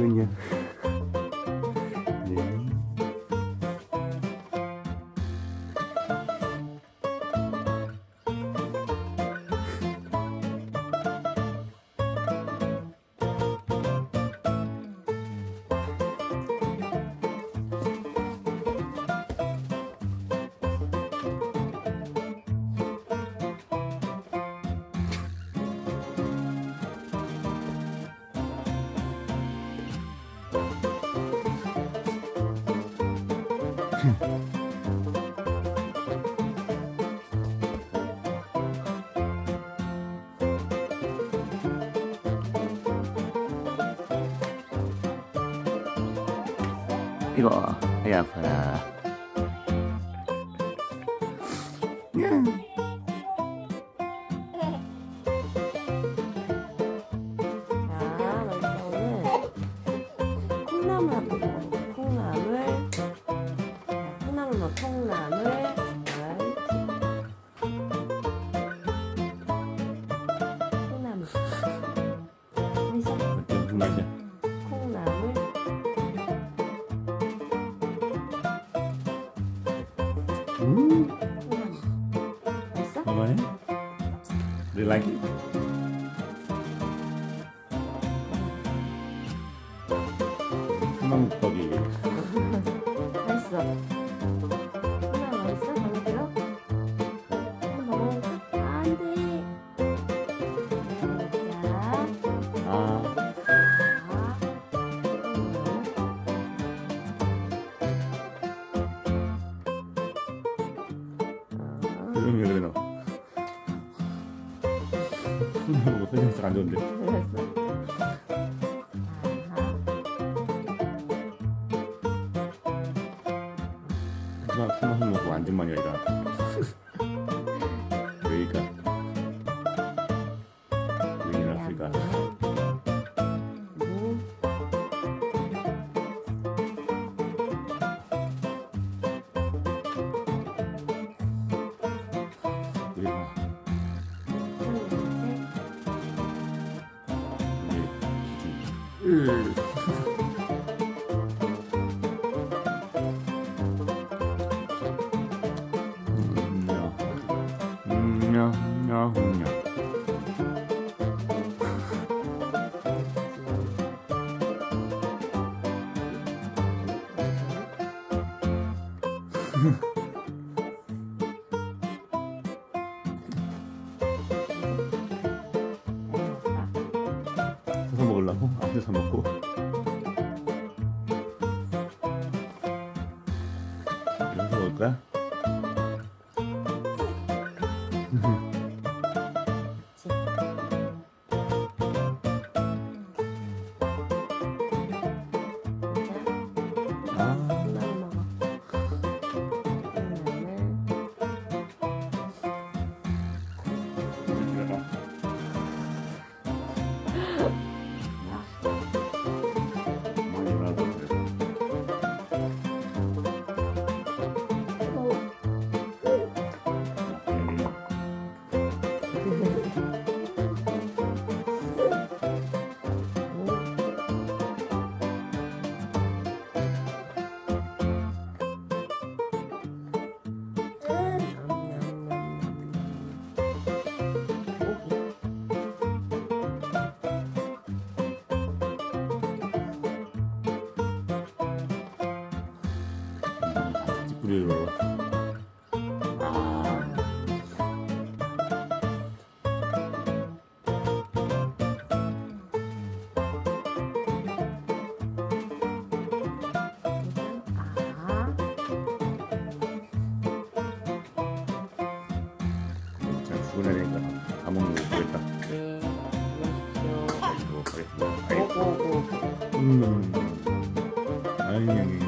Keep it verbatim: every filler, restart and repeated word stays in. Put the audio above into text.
그냥. 네. 이거 배 아파라. 콩나물 한번 먹어볼게요. 콩나물. 콩나물 먹 콩나물. 콩나물. 맛있어? 무슨 맛이야? 콩나물. 음. 콩나물. 맛있어? 먹어요? Do you like it? 콩나물떡이. 맛있어. 콩나물 맛있어? 마음에 들어? 한번 먹어볼까? 안 돼. 자. 아. 왜 그래 너? 콩나물 먹고 설정해서 안 좋은데. 그랬어. 하지만 콩나물 먹고 완전 많이 가리라. 왜일까? 왜 이랬을까? 왜일까? 으. 냐냐냐. 서서 먹으려고? 앉아서 먹고. 이러면서 먹을까? 뿌려요. 아. 아. 자, 출근하니까 다 먹는 거 보겠다. 네. 안녕히 계십시오. 가지고 가겠습니다. 고고고. 음. 아이,